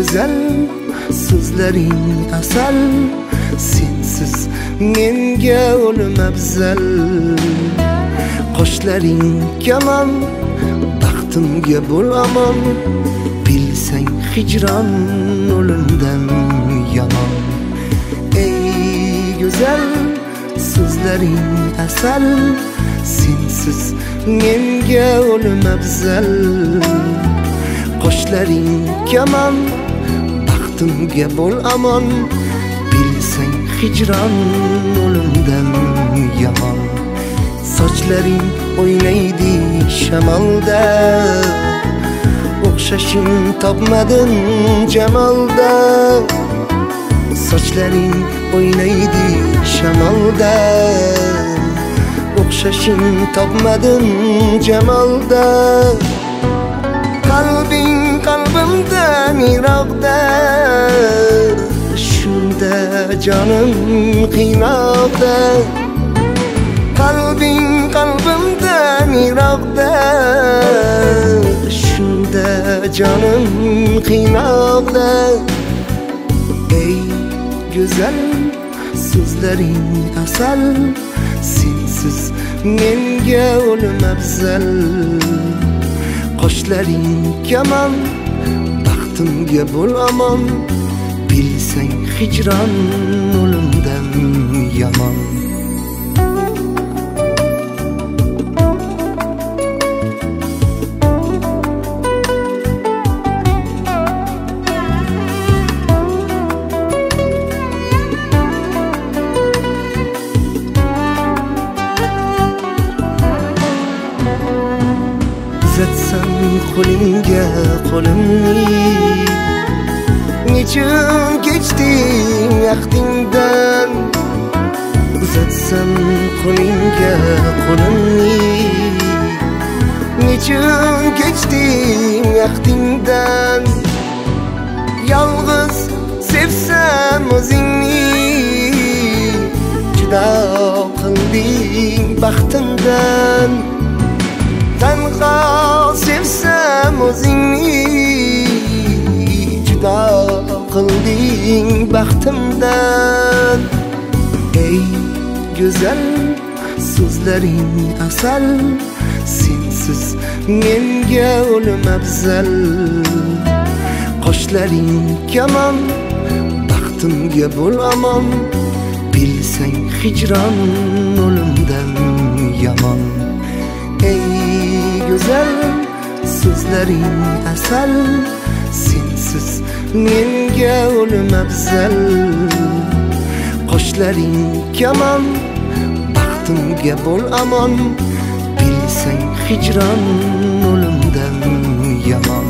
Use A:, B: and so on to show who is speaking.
A: güzel, so'zlaring asal, sensiz menga o'lim afzal. Qoshlaring kaman, baxtimga bo'l amon, bilsang hijron o'limdan yomon. Ey güzel, so'zlaring asal, sensiz menga o'lim afzal. Qoshlaring kaman, baxtimga bo'l amon, bilsang hijron o'limdan yomon. Sochlaring o'ynaydi shamolda, o'xshashing topmadim jamolda. Sochlaring o'ynaydi shamolda, o'xshashing topmadim jamolda. Qalbing qalbimdan yiroqda, shunda jonim qiynoqda. Qalbing qalbimdan yiroqda, shunda jonim qiynoqda. Ey güzel, so'zlaring asal, sensiz menga o'lim afzal. Qoshlaring kaman, baxtimga bo'l amon, bilsang hijron o'limdan yomon. Uzatsam qo'lingga qo'limni, nechun kechding vaqtingdan. Uzatsam qo'lingga qo'limni, nechun kechding vaqtingdan. Yolg'iz sevsam o'zingni, judo qilding baxtimdan. Tanho sevsam o'zingni, judo qilding baxtimdan. Ey güzel, so'zlaring asal, sensiz menga o'lim afzal. Qoshlaring kaman, baxtimga bo'l amon, bilsang hijron o'limdan yomon. Ey güzel, so'zlaring asal, sensiz menga o'lim afzal. Qoshlaring kaman, baxtimga bo'l amon, bilsang hijron o'limdan yomon.